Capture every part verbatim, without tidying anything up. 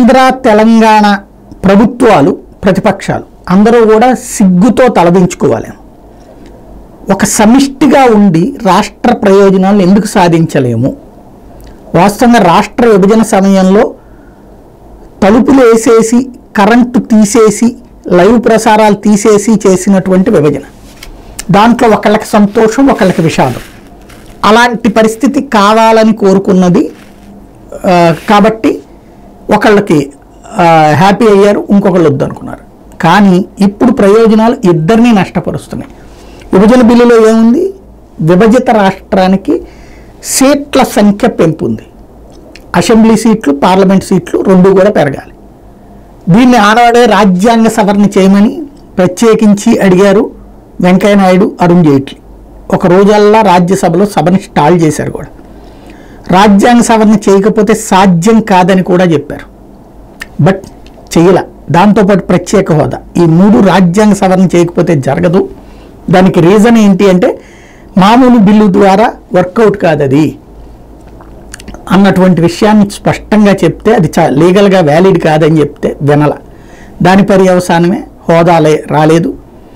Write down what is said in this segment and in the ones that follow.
ఆంధ్ర తెలంగాణ ప్రభుత్వాలు ప్రతిపక్షాలు అందరూ కూడా సిగ్గుతో తలదించుకోవాలి. ఒక సమిష్టిగా ఉండి రాష్ట్ర ప్రయోజనాలను ఎందుకు సాధించలేము? వాస్తవంగా రాష్ట్ర విభజన సమయంలో తలుపులు వేసేసి కరెంటు తీసేసి లైవ్ ప్రసారాలు తీసేసి చేసినటువంటి విభజన, దాంట్లో ఒకళ్ళకి సంతోషం ఒకళ్ళకి విషాదం. అలాంటి పరిస్థితి కావాలని కోరుకున్నది కాబట్టి ఒకళ్ళకి హ్యాపీ అయ్యారు, ఇంకొకళ్ళు వద్దనుకున్నారు. కానీ ఇప్పుడు ప్రయోజనాలు ఇద్దరినీ నష్టపరుస్తున్నాయి. విభజన బిల్లులో ఏముంది? విభజిత రాష్ట్రానికి సీట్ల సంఖ్య పెంపు ఉంది. అసెంబ్లీ సీట్లు, పార్లమెంట్ సీట్లు రెండు కూడా పెరగాలి. దీన్ని ఆనాడే రాజ్యాంగ సవరణ చేయమని ప్రత్యేకించి అడిగారు వెంకయ్యనాయుడు, అరుణ్ జైట్లీ. ఒక రోజల్లా రాజ్యసభలో సభని స్టాల్ చేశారు కూడా. రాజ్యాంగ సవరణ చేయకపోతే సాధ్యం కాదని కూడా చెప్పారు. బట్ చెయ్యాల. దాంతోపాటు ప్రత్యేక హోదా, ఈ మూడు రాజ్యాంగ సవరణ చేయకపోతే జరగదు. దానికి రీజన్ ఏంటి అంటే మామూలు బిల్లు ద్వారా వర్కౌట్ కాదు అది అన్నటువంటి విషయాన్ని స్పష్టంగా చెప్తే అది చా లీగల్గా వ్యాలిడ్ కాదని చెప్తే వినల. దాని పర్యవసానమే హోదాలే రాలేదు.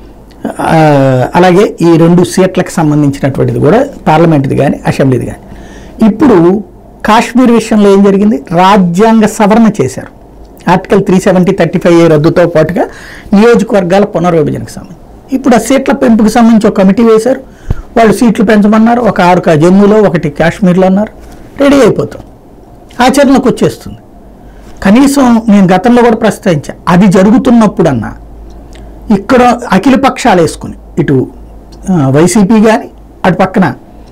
అలాగే ఈ రెండు సీట్లకు సంబంధించినటువంటిది కూడా పార్లమెంట్ది కానీ అసెంబ్లీది కానీ. ఇప్పుడు కాశ్మీర్ విషయంలో ఏం జరిగింది? రాజ్యాంగ సవరణ చేశారు. Article three seventy thirty five A రద్దుతో పాటుగా నియోజకవర్గాల పునర్విభజనకు సంబంధించి ఇప్పుడు ఆ సీట్ల పెంపుకు సంబంధించి ఒక కమిటీ వేశారు. వాళ్ళు సీట్లు పెంచమన్నారు. ఒక ఆరు జమ్మూలో ఒకటి కాశ్మీర్లో అన్నారు. రెడీ అయిపోతాం, ఆచరణకు వచ్చేస్తుంది. కనీసం నేను గతంలో కూడా ప్రస్తావించా, అది జరుగుతున్నప్పుడన్నా ఇక్కడ అఖిల పక్షాలు వేసుకుని ఇటు వైసీపీ కానీ అటు పక్కన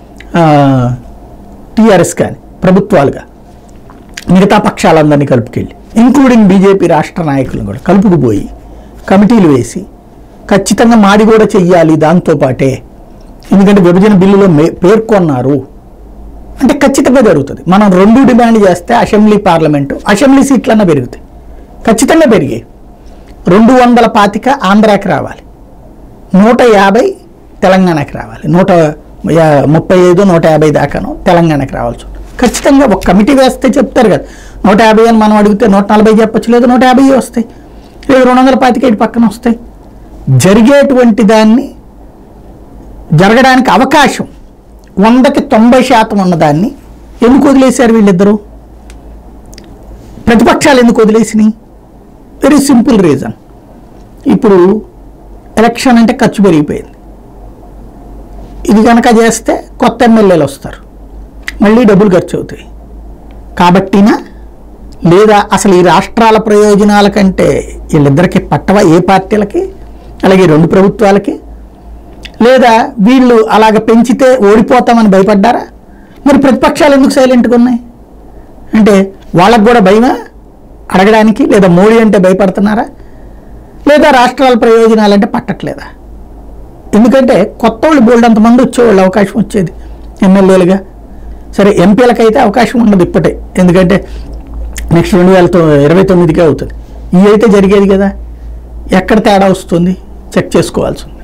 టీఆర్ఎస్ కానీ ప్రభుత్వాలుగా మిగతా పక్షాలందరినీ కలుపుకెళ్ళి ఇంక్లూడింగ్ బీజేపీ రాష్ట్ర నాయకులను కూడా కలుపుకుపోయి కమిటీలు వేసి ఖచ్చితంగా మాది కూడా చెయ్యాలి దాంతోపాటే, ఎందుకంటే విభజన బిల్లులో మే పేర్కొన్నారు అంటే ఖచ్చితంగా జరుగుతుంది. మనం రెండు డిమాండ్ చేస్తే అసెంబ్లీ పార్లమెంటు అసెంబ్లీ సీట్లన్నా పెరుగుతాయి, ఖచ్చితంగా పెరిగాయి. రెండు వందల పాతిక ఆంధ్రాకి రావాలి, నూట యాభై తెలంగాణకి రావాలి, నూట ముప్పై ఐదు నూట యాభై దాకాను తెలంగాణకి రావాల్సి ఉంటుంది. ఖచ్చితంగా ఒక కమిటీ వేస్తే చెప్తారు కదా, నూట యాభై అని మనం అడిగితే నూట నలభై చెప్పచ్చు, లేదు నూట యాభై వస్తాయి, లేదు రెండు వందల పాతిక ఇటు పక్కన వస్తాయి. జరిగేటువంటి దాన్ని జరగడానికి అవకాశం వందకి తొంభై శాతం ఉన్నదాన్ని ఎందుకు వదిలేశారు వీళ్ళిద్దరూ? ప్రతిపక్షాలు ఎందుకు వదిలేసినాయి? Very simple reason. ఇప్పుడు ఎలక్షన్ అంటే ఖర్చు పెరిగిపోయింది. ఇది కనుక చేస్తే కొత్త ఎమ్మెల్యేలు వస్తారు, మళ్ళీ డబ్బులు ఖర్చు అవుతాయి. కాబట్టినా లేదా అసలు ఈ రాష్ట్రాల ప్రయోజనాల కంటే వీళ్ళిద్దరికి పట్టవా ఏ పార్టీలకి, అలాగే రెండు ప్రభుత్వాలకి? లేదా వీళ్ళు అలాగ పెంచితే ఓడిపోతామని భయపడ్డారా? మరి ప్రతిపక్షాలు ఎందుకు సైలెంట్గా ఉన్నాయి? అంటే వాళ్ళకు కూడా భయమా అడగడానికి? లేదా మోడీ అంటే భయపడుతున్నారా? లేదా రాష్ట్రాల ప్రయోజనాలంటే పట్టట్లేదా? ఎందుకంటే కొత్త వాళ్ళు బోల్డ్ అంతమంది వచ్చేవాళ్ళు అవకాశం వచ్చేది ఎమ్మెల్యేలుగా. సరే ఎంపీలకైతే అవకాశం ఉండదు ఇప్పటే, ఎందుకంటే నెక్స్ట్ రెండు వేల ఇరవై తొమ్మిదికే అవుతుంది. ఇవి అయితే జరిగేది కదా. ఎక్కడ తేడా వస్తుంది చెక్ చేసుకోవాల్సి ఉంది.